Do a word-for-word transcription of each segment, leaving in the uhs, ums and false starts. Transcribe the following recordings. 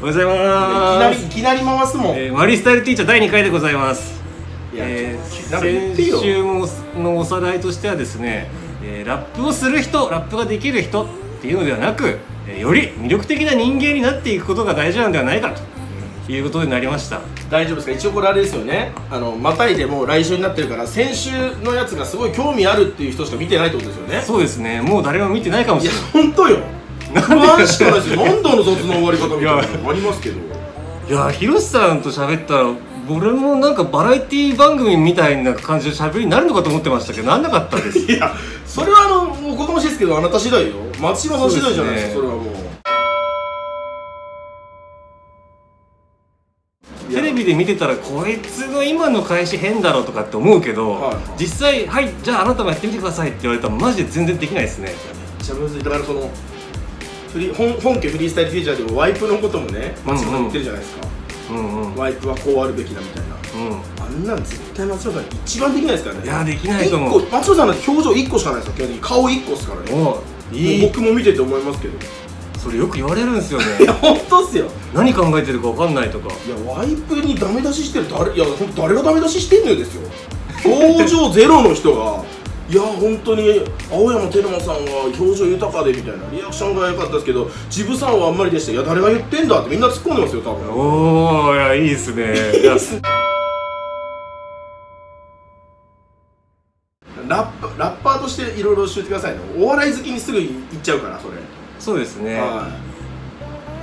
おはようございます。 いきなりいきなり回すもん、 えー、マリスタイルティーチャーだいにかいでございます。えー、先週ものおさらいとしてはですね、えー、ラップをする人、ラップができる人っていうのではなく、えー、より魅力的な人間になっていくことが大事なんではないかということになりました。 大丈夫ですか？一応これあれですよね、あのまたいでもう来週になってるから、先週のやつがすごい興味あるっていう人しか見てないってことですよね。 そうですね、もう誰も見てないかもしれない。 いや本当よ、不安しかないですよ。何度の雑の終わり方みたいなのありますけど、 いやひろしさんと喋ったら俺もなんかバラエティ番組みたいな感じの喋りになるのかと思ってましたけど、なんなかったです。 いやそれはあのもうここもしいですけど、あなた次第よ。松島さん次第じゃないですか。それはもうテレビで見てたらこいつの今の返し変だろうとかって思うけど、はいはい、実際はいじゃああなたもやってみてくださいって言われたらマジで全然できないですね。めっちゃむずい。だからそのフリ 本, 本家フリースタイルティーチャーでもワイプのこともね、松島さん言ってるじゃないですか。うんうん、ワイプはこうあるべきだみたいな、うん、あんなん絶対松島さん一番できないですからね。いやできないと思う。 松島さんなんて表情いっこしかないですよ。基本的に顔いっこですからね。いい僕も見てて思いますけど、 それよく言われるんですよね。 いや本当っすよ。 何考えてるか分かんないとか。 いやワイプにダメ出ししてる誰、いや本当誰がダメ出ししてんのよですよ。表情ゼロの人がいや本当に青山テルマさんは表情豊かでみたいな、リアクションが良かったですけどジブさんはあんまりでした。いや誰が言ってんだってみんな突っ込んでますよ多分。 おお、いやいいですね。 ラッパラッパーとしていろいろ教えてくださいね。お笑い好きにすぐ行っちゃうからそれ。 そうですね、はい、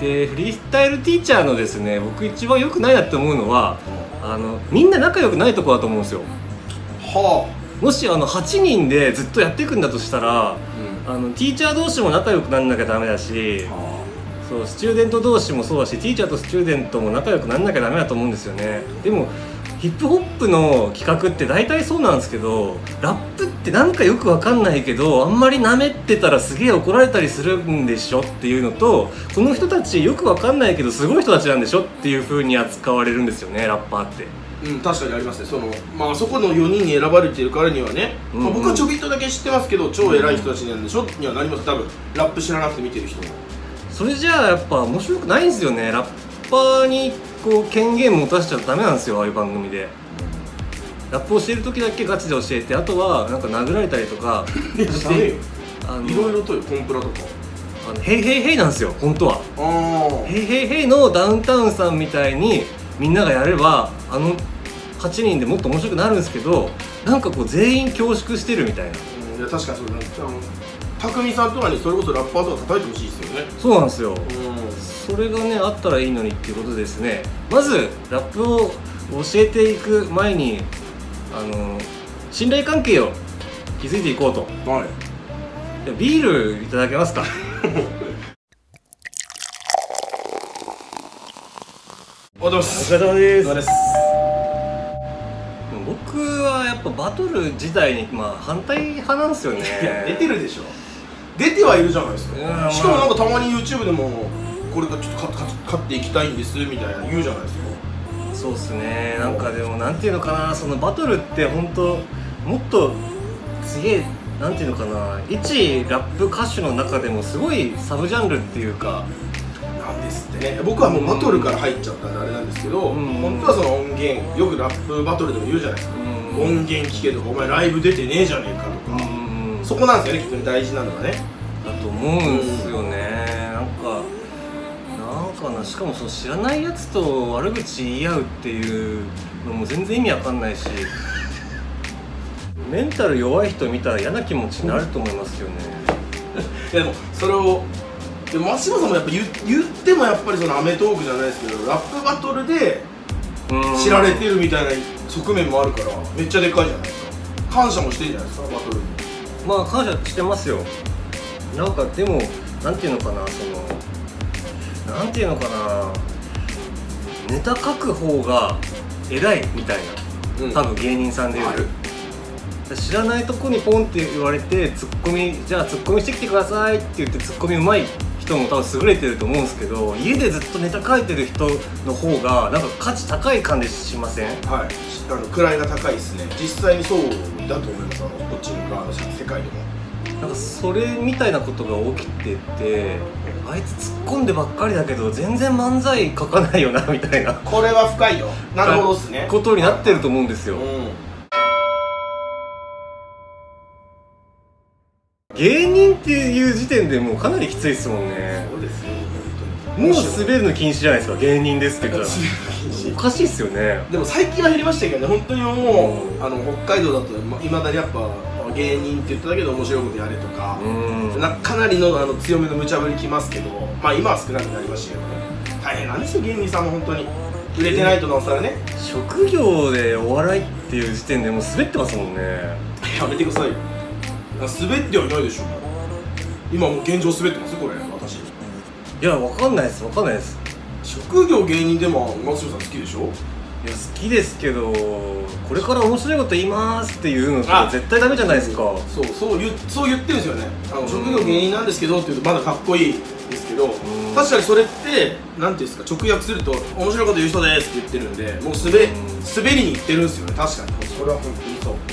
でフリースタイルティーチャーのですね、僕一番良くないなって思うのは、うん、あのみんな仲良くないところだと思うんですよ。はあ、もしあのはちにんでずっとやっていくんだとしたら、うん、あのティーチャー同士も仲良くならなきゃダメだし、はあ、そうスチューデント同士もそうだし、ティーチャーとスチューデントも仲良くならなきゃダメだと思うんですよね。でもヒップホップの企画って大体そうなんですけど、ラップってなんかよくわかんないけどあんまりなめってたらすげえ怒られたりするんでしょっていうのと、この人たちよくわかんないけどすごい人たちなんでしょっていう風に扱われるんですよね、ラッパーって。 うん、確かにありますね。そのまあそこのよにんに選ばれているからにはね、うんうん、まあ、僕はちょびっとだけ知ってますけど超偉い人たちなんでしょにはなります。多分ラップ知らなくて見てる人も。 それじゃあやっぱ面白くないんですよね。ラッパーにこう権限持たせちゃダメなんですよ、ああいう番組で。ラップをしている時だけガチで教えて、あとはなんか殴られたりとかしてあのいろいろとよ、コンプラとかあのヘイヘイヘイなんですよ本当は。ヘイヘイヘイのダウンタウンさんみたいにみんながやればあのはちにんでもっと面白くなるんですけど、なんかこう全員恐縮してるみたいな。 うん、いや確かにそうなんです。あの匠さんとかにそれこそラッパーとか叩いてほしいですよね。 そうなんですよ。それがねあったらいいのにっていうことですね。まずラップを教えていく前にあの信頼関係を築いていこうと。はい、ビールいただけますか？ お疲れ様です。お疲れ様です。僕はやっぱバトル自体に、まあ、反対派なんですよね。 いや出てるでしょ。出てはいるじゃないですか。まあ、しかもなんかたまに YouTube でもこれがちょっと勝っていきたいんですみたいな言うじゃないですか。 そうっすね。なんかでもなんていうのかな、そのバトルって本当もっとすげえなんていうのかな、一ラップ歌手の中でもすごいサブジャンルっていうかなんですってね。僕はもうバトルから入っちゃったんであれなんですけど、うん、本当はその音源よくラップバトルでも言うじゃないですか。うん、音源聞けとかお前ライブ出てねえじゃねえかとか、うん、そこなんですよね、きっと大事なのがね。 だと思うんですよね。なんかなんかな、しかもその知らないやつと悪口言い合うっていうのも全然意味わかんないし、メンタル弱い人見たら嫌な気持ちになると思いますよね。 いやでもそれをでも松島さんもやっぱ 言, 言ってもやっぱりそのアメトーークじゃないですけどラップバトルで知られてるみたいな側面もあるからめっちゃでかいじゃないですか。感謝もしてるじゃないですかバトルに。 まあ感謝してますよ。なんかでもなんていうのかな、そのなんていうのかな、ネタ書く方が偉いみたいな、うん、多分芸人さんでいうと知らないとこにポンって言われてツッコミじゃあツッコミしてきてくださいって言ってツッコミうまい人も多分優れてると思うんですけど、家でずっとネタ書いてる人の方がなんか価値高い感じしません？ はい、あの位が高いですね。実際にそうだと思います。あのこっちの側の世界でもなんかそれみたいなことが起きてて、 あいつ突っ込んでばっかりだけど全然漫才書かないよなみたいなこれは深いよ。なるほどっすねことになってると思うんですよ、うん、芸人っていう時点でもうかなりきついですもんね。 そうですよ、 もう滑るの禁止じゃないですか、芸人ですって言ったらおかしいっすよね。 でも最近は減りましたけどね、本当にもう、うん、あの北海道だといまだにやっぱ芸人って言っただけで面白いことやれとか、うん、なかなりの、あの強めの無茶ぶりきますけど、まあ今は少なくなりましたけどね。大変なんですよ芸人さんも本当に。売れてないとなおさらね。 職業でお笑いっていう時点でもう滑ってますもんね。 やめてくださいよ。滑ってはいないでしょ。今もう現状滑ってますこれ私。 いや、わかんないです、わかんないです。 職業芸人でも松下さん好きでしょ。 いや、好きですけど、これから面白いこと言いますっていうのって絶対ダメじゃないですか。 そうそう言そう言ってるんですよね。あの職業芸人なんですけどって言うとまだかっこいいですけど、確かにそれってなんていうんですか、直訳すると面白いこと言う人ですって言ってるんで、もう滑滑りに行ってるんですよね。確かにそれは本当にそう。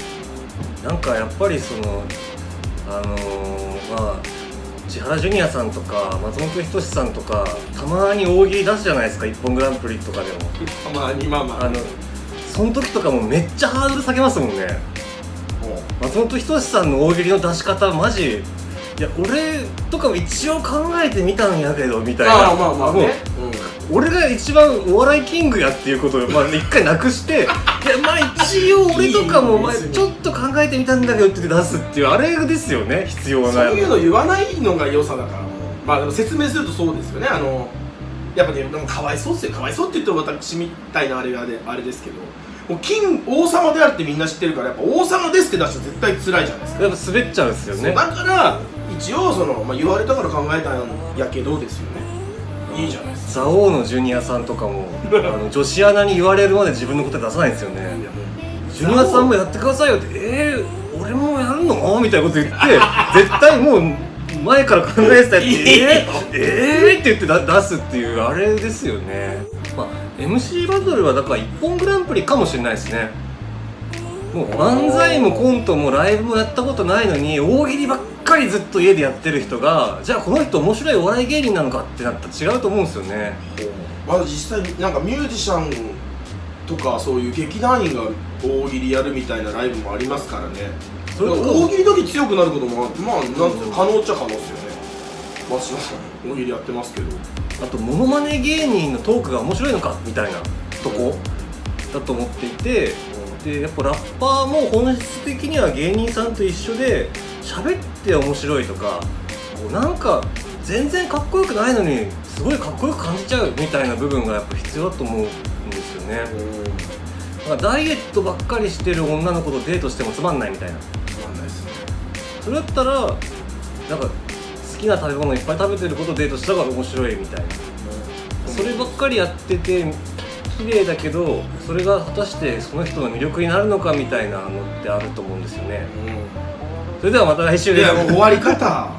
なんかやっぱりそのあのー、まあ千原ジュニアさんとか松本人志さんとかたまに大喜利出すじゃないですか、一本グランプリとかでも。 たまにまあまああのその時とかもめっちゃハードル下げますもんね。松本人志さんの大喜利の出し方マジ、いや俺とかも一応考えてみたんやけどみたいな。 ああまあまあね、 うん、俺が一番お笑いキングやっていうことをまあ一回なくしていやまあ一応俺とかもまあちょっと考えてみたんだけどって出すっていうあれですよね、必要な。 そういうの言わないのが良さだから。まあでも説明するとそうですよね。あのやっぱね、でもかわいそうっすよ。かわいそうって言っても私みたいなあれがであれですけど、もう金王様であるってみんな知ってるから、やっぱ王様ですって出したら絶対辛いじゃないですか。 やっぱ滑っちゃうんですよね。 だから一応その、まあ、言われたから考えたんやけどですよね。いいじゃないですか。 蔵王のジュニアさんとかもあの女子アナに言われるまで自分のこと出さないんですよね。ジュニアさんもやってくださいよって、えー、俺もやるのみたいなこと言って絶対もう前から考えてたやつえー、えーって言ってだ出すっていうあれですよね。まあ エムシー バトルはだから一本グランプリかもしれないですね。もう漫才もコントもライブもやったことないのに大喜利ばっかりずっと家でやってる人が、じゃあこの人面白いお笑い芸人なのかってなったら違うと思うんですよね。 まだ実際なんかミュージシャンとかそういう劇団員が大喜利やるみたいなライブもありますからね。それ大喜利だけ強くなることもまあなんていう可能っちゃ可能ですよね。松島さん大喜利やってますけど、 あとモノマネ芸人のトークが面白いのかみたいなとこだと思っていて、でやっぱラッパーも本質的には芸人さんと一緒で喋って面白いとか、こうなんか全然かっこよくないのにすごいかっこよく感じちゃうみたいな部分がやっぱ必要だと思うんですよね。だからダイエットばっかりしてる女の子とデートしてもつまんないみたいな。 つまんないですね。 それだったらなんか好きな食べ物いっぱい食べてる子とデートした方が面白いみたいな、そればっかりやってて綺麗だけどそれが果たしてその人の魅力になるのかみたいなのってあると思うんですよね。うん、それではまた来週です。 いやもう終わり方